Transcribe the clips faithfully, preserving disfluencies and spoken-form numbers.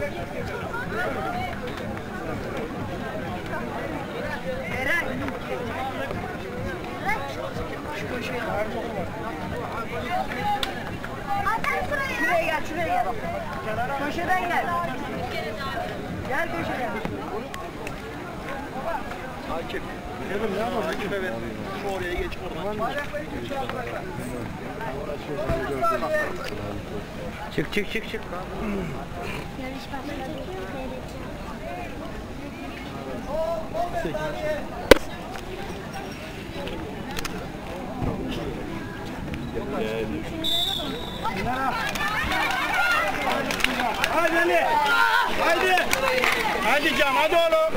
Şuraya gel, şuraya gel. Köşeden gel. Gel köşeye. Akif. Dedim ne yapalım? Akif evet. Şu oraya geç oradan. Çık çık çık çık. Yarış başladı. Hadi Ali. Haydi. Hadi Can, hadi oğlum.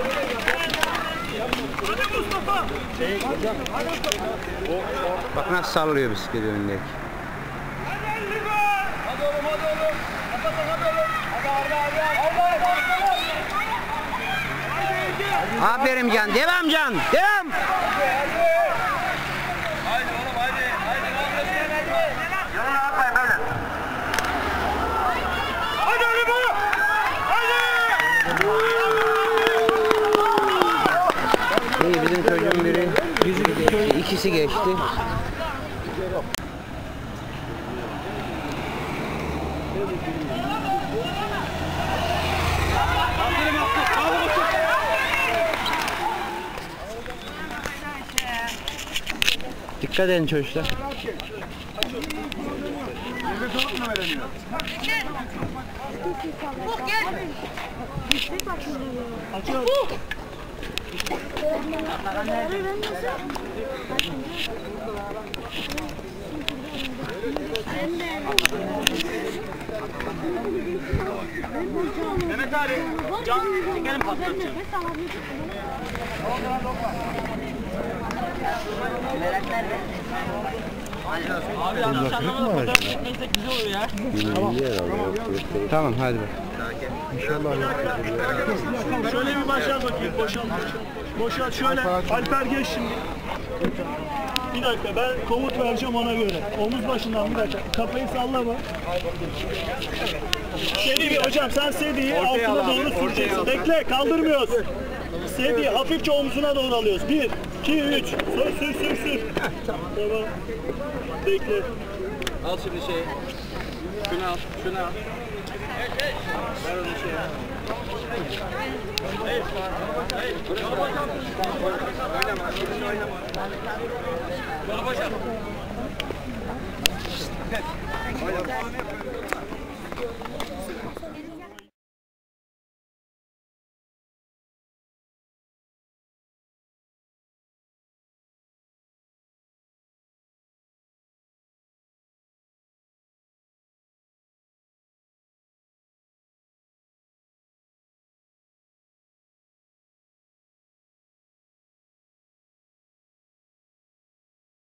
Hadi Mustafa. Bak nasıl sallıyor bisikleti önündeki. Hadi oğlum, hadi oğlum. Hadi hadi oğlum. Hadi hadi hadi. Aferin Can. Devam Can. Devam. Haydi oğlum, haydi. Haydi. Yolunu atmayın böyle. Hadi Ali bu. Hadi. İyi bizim çocuğun biri yüzü geçti, ikisi geçti. Dikkat edin çocuklar. Mehmet abi, Can, çekelim patlatacağım. Abi yanlış anlamadım, fotoğraf çekmezsek güzel olur ya. Tamam hadi bak. Şöyle bir başar bakayım, boşal, boşal şöyle, Alper geç şimdi. Bir dakika, ben komut vereceğim ona göre. Omuz başından bir dakika, kafayı sallama. Sediyi hocam, sen sediyi altına doğru süreceksin. Bekle, kaldırmıyoruz. Sediyi hafifçe omzuna doğru alıyoruz. Bir, iki, üç. Sür, sür, sür, sür. Tamam. Bekle. Al şimdi şeyi. Şunu al, şunu al. Ver onu şeye. Hayır. Hayır. Oynama, şimdi oynama. Bana başla. Oynama.